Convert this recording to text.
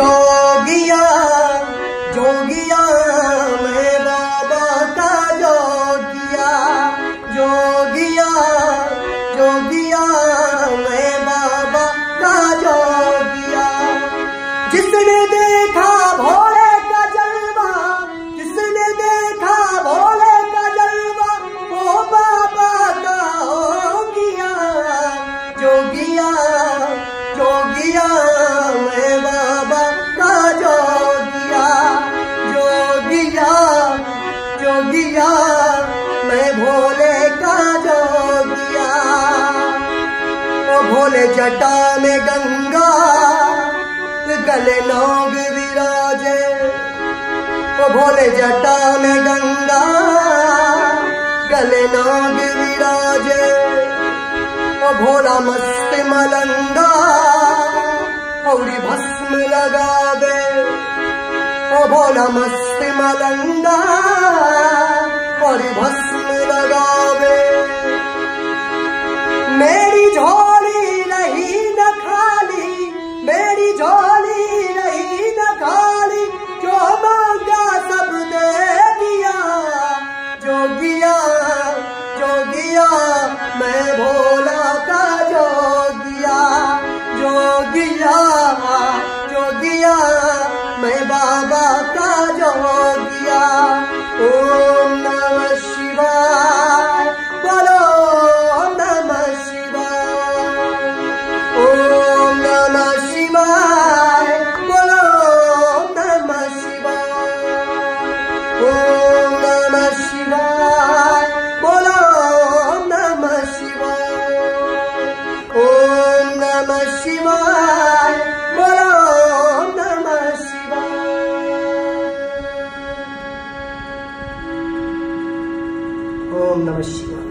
जोगिया जोगिया मैं बाबा का जोगिया, जोगिया जोगिया मैं बाबा का जोगिया। जिसने देखा भोले का जलवा, जिसने देखा भोले का जलवा, वो बाबा का हो गया। जोगिया जोगिया मैं बाबा का जोगिया, जोगिया जोगिया मैं भोले का जोगिया। ओ भोले जटा में गंगा, गले नाग विराजे, ओ भोले जटा में गंगा, गले नाग विराजे। ओ भोला मस्त मलंगा, औरी भस्म लगावे, ओ भोला मस्त मलंगा, औरी भस्म लगावे। मेरी झोली रही न खाली, मेरी झोली रही न खाली, जो मांगा सब दे दिया। जोगिया जोगिया मैं भोला का जोगिया, जोगिया जोगिया मैं बाबा का जोगिया। ओम नमः शिवाय, बोलो ओम नमः शिवाय, ओम नमः शिवाय, बोलो ओम नमः शिवाय, ओम नमः शिवाय, बोलो ओम नमः शिवाय, ओम नमः शिवाय, बोलो ओम नमः शिवाय, ओम नमः शिवाय।